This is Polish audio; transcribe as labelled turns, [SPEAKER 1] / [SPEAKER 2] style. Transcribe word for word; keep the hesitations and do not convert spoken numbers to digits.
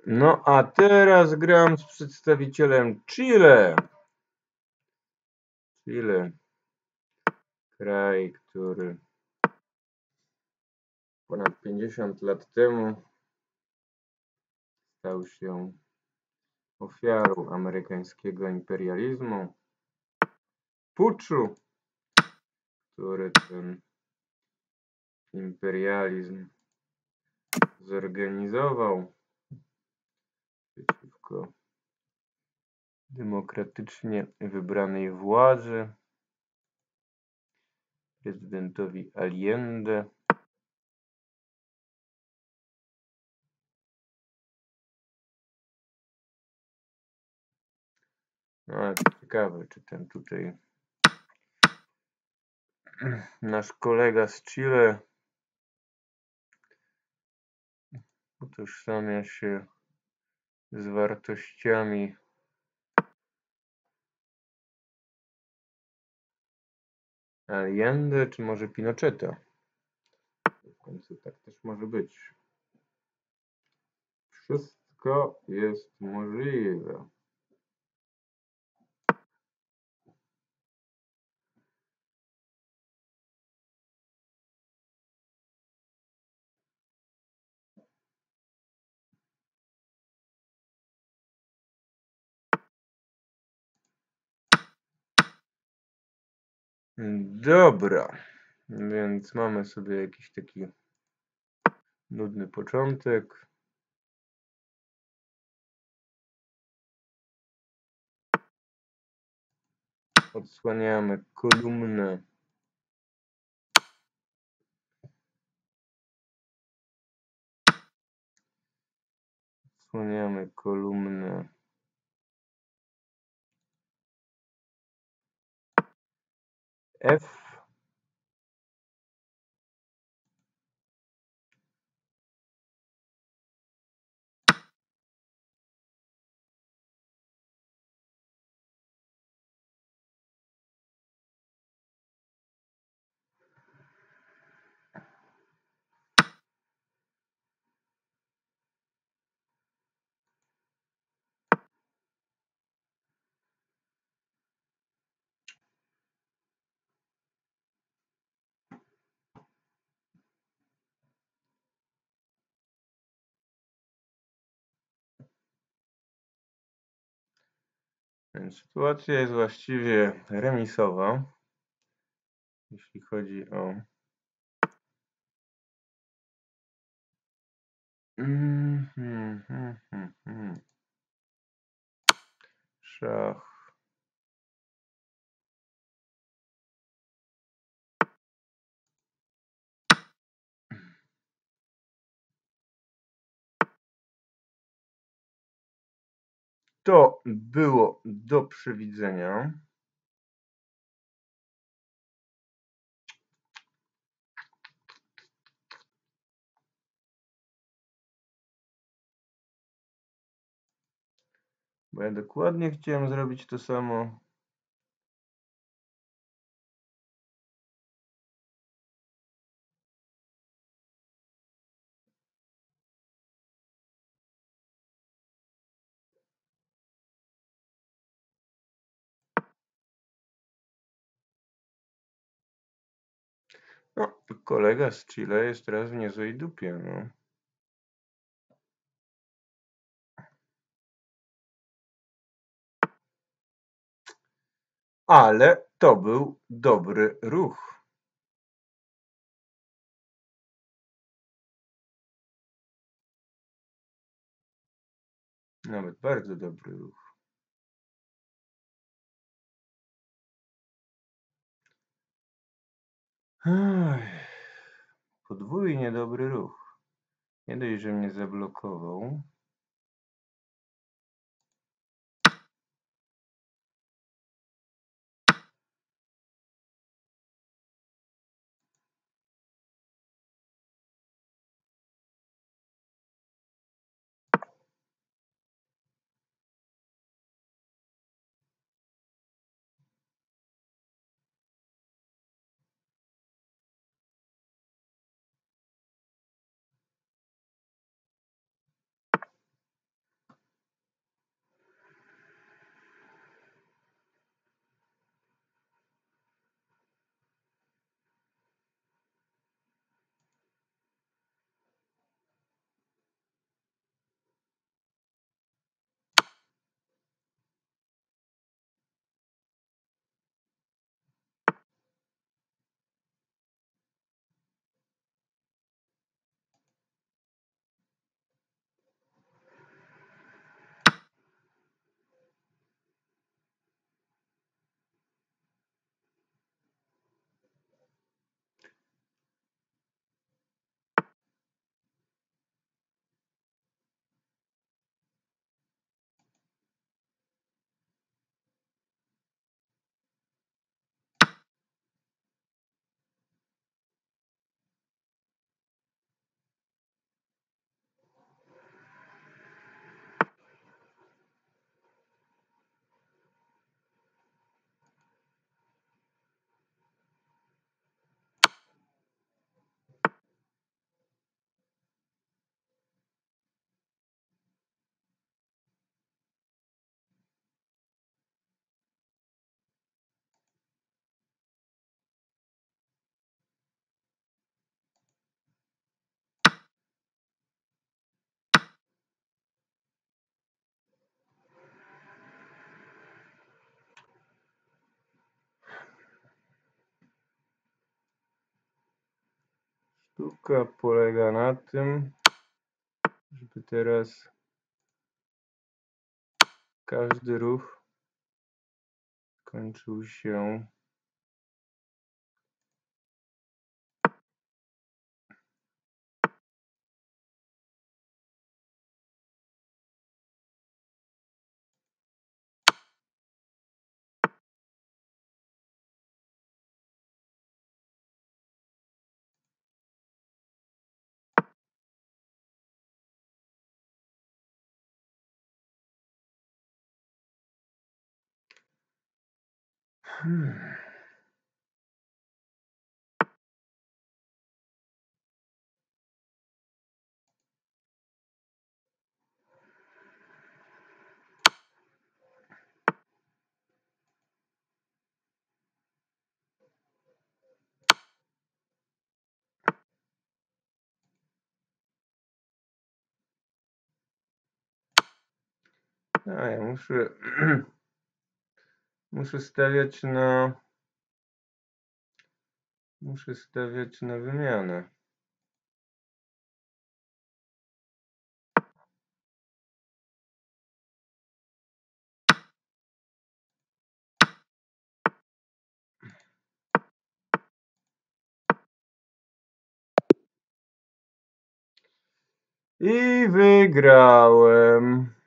[SPEAKER 1] No a teraz gram z przedstawicielem Chile. Chile. Kraj, który ponad pięćdziesiąt lat temu stał się ofiarą amerykańskiego imperializmu, puczu, który ten imperializm zorganizował przeciwko demokratycznie wybranej władzy, prezydentowi Allende. No ale ciekawe, czy ten tutaj nasz kolega z Chile utożsamia się z wartościami Allende, czy może Pinocheta. W końcu tak też może być. Wszystko jest możliwe. Dobra, więc mamy sobie jakiś taki nudny początek. Odsłaniamy kolumnę. Odsłaniamy kolumnę F. Więc sytuacja jest właściwie remisowa, jeśli chodzi o mm, hmm, hmm, hmm, hmm. szach. To było do przewidzenia. Bo ja dokładnie chciałem zrobić to samo. No, kolega z Chile jest teraz w niezłej dupie, no. Ale to był dobry ruch. Nawet bardzo dobry ruch. Ech, podwójnie dobry ruch. Nie dość, że mnie zablokował. Sztuka polega na tym, żeby teraz każdy ruch kończył się hmm. A ja muszę muszę stawiać na muszę stawiać na wymianę. I wygrałem.